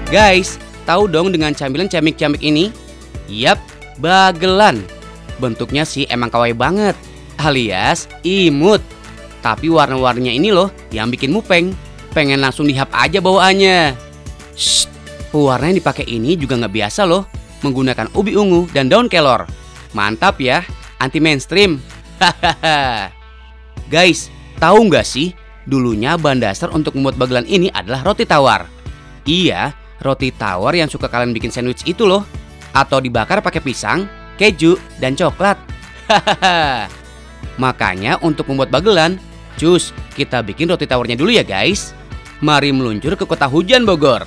Guys, tahu dong dengan camilan camik-camik ini? Yap, bagelan. Bentuknya sih emang kawaii banget, alias imut. Tapi warna-warninya ini loh yang bikin mupeng. Pengen langsung dihap aja bawaannya. Shh, pewarna yang dipakai ini juga nggak biasa loh. Menggunakan ubi ungu dan daun kelor. Mantap ya, anti mainstream. Hahaha. Guys, tahu nggak sih? Dulunya bahan dasar untuk membuat bagelan ini adalah roti tawar. Iya, roti tawar yang suka kalian bikin sandwich itu loh. Atau dibakar pakai pisang, keju, dan coklat. Hahaha. Makanya untuk membuat bagelan, cus, kita bikin roti tawarnya dulu ya guys. Mari meluncur ke kota hujan Bogor.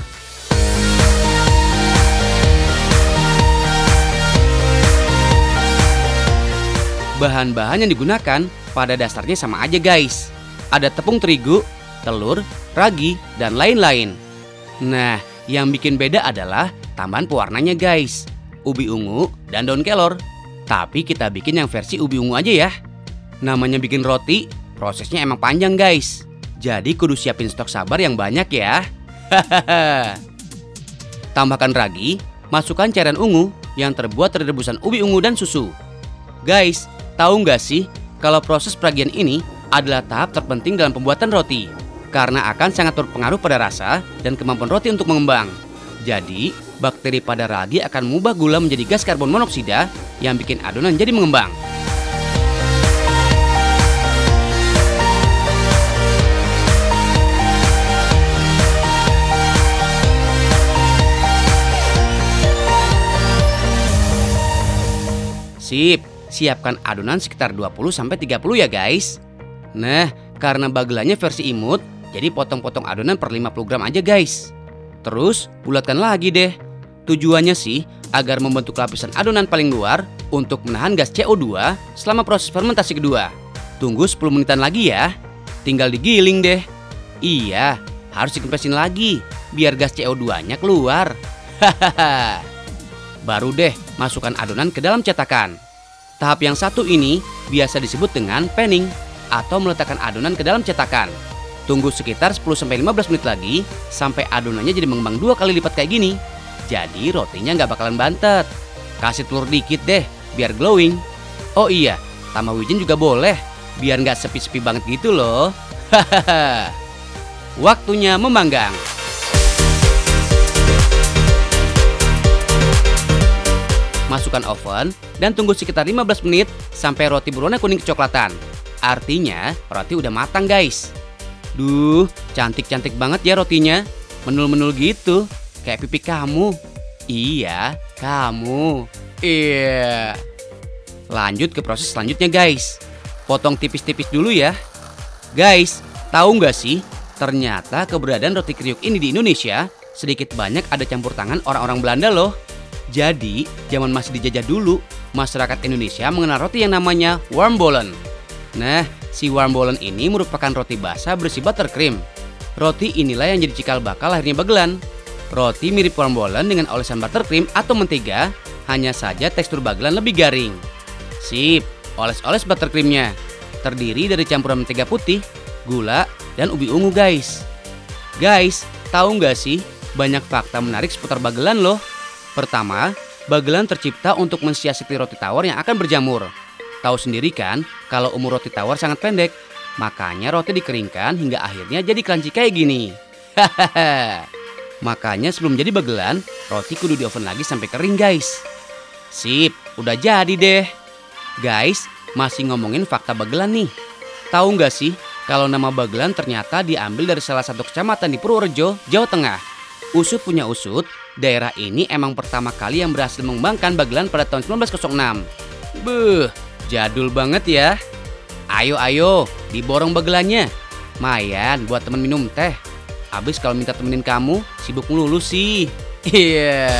Bahan-bahan yang digunakan pada dasarnya sama aja guys. Ada tepung terigu, telur, ragi, dan lain-lain. Nah, yang bikin beda adalah tambahan pewarnanya guys. Ubi ungu dan daun kelor. Tapi kita bikin yang versi ubi ungu aja ya. Namanya bikin roti, prosesnya emang panjang guys. Jadi kudu siapin stok sabar yang banyak ya. Hahaha. Tambahkan ragi, masukkan cairan ungu yang terbuat dari rebusan ubi ungu dan susu. Guys, tahu nggak sih kalau proses peragian ini adalah tahap terpenting dalam pembuatan roti. Karena akan sangat berpengaruh pada rasa dan kemampuan roti untuk mengembang. Jadi, bakteri pada ragi akan mengubah gula menjadi gas karbon monoksida yang bikin adonan jadi mengembang. Sip, siapkan adonan sekitar 20-30 ya guys. Nah, karena bagelannya versi imut, jadi potong-potong adonan per 50 gram aja guys. Terus, bulatkan lagi deh. Tujuannya sih, agar membentuk lapisan adonan paling luar untuk menahan gas CO2 selama proses fermentasi kedua. Tunggu 10 menitan lagi ya. Tinggal digiling deh. Iya, harus dikempesin lagi, biar gas CO2-nya keluar. Hahaha. Baru deh masukkan adonan ke dalam cetakan. Tahap yang satu ini biasa disebut dengan panning atau meletakkan adonan ke dalam cetakan. Tunggu sekitar 10-15 menit lagi sampai adonannya jadi mengembang 2 kali lipat kayak gini. Jadi rotinya nggak bakalan bantet. Kasih telur dikit deh biar glowing. Oh iya, tambah wijen juga boleh biar nggak sepi-sepi banget gitu loh. Hahaha. Waktunya memanggang. Masukkan oven dan tunggu sekitar 15 menit sampai roti berwarna kuning kecoklatan. Artinya roti udah matang guys. Duh, cantik-cantik banget ya rotinya. Menul-menul gitu, kayak pipi kamu. Iya, kamu. Iya. Lanjut ke proses selanjutnya guys. Potong tipis-tipis dulu ya. Guys, tahu nggak sih? Ternyata keberadaan roti kriuk ini di Indonesia sedikit banyak ada campur tangan orang-orang Belanda loh. Jadi, zaman masih dijajah dulu, masyarakat Indonesia mengenal roti yang namanya wormbollen. Nah, si wormbollen ini merupakan roti basah berisi buttercream. Roti inilah yang jadi cikal bakal lahirnya bagelan. Roti mirip wormbollen dengan olesan buttercream atau mentega, hanya saja tekstur bagelan lebih garing. Sip, oles-oles buttercreamnya. Terdiri dari campuran mentega putih, gula, dan ubi ungu guys. Guys, tahu nggak sih banyak fakta menarik seputar bagelan loh. Pertama, bagelan tercipta untuk mensiasati roti tawar yang akan berjamur. Tahu sendiri kan kalau umur roti tawar sangat pendek. Makanya roti dikeringkan hingga akhirnya jadi crunchy kayak gini. Hahaha. Makanya sebelum jadi bagelan, roti kudu di oven lagi sampai kering guys. Sip, udah jadi deh. Guys, masih ngomongin fakta bagelan nih. Tahu nggak sih kalau nama bagelan ternyata diambil dari salah satu kecamatan di Purworejo, Jawa Tengah. Usut punya usut, daerah ini emang pertama kali yang berhasil mengembangkan bagelan pada tahun 1906. Beuh, jadul banget ya. Ayo, diborong bagelannya. Mayan buat temen minum teh. Abis kalau minta temenin kamu, sibuk melulu sih. Iya.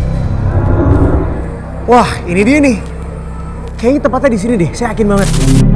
Wah, ini dia nih. Kayaknya tempatnya di sini deh, saya yakin banget.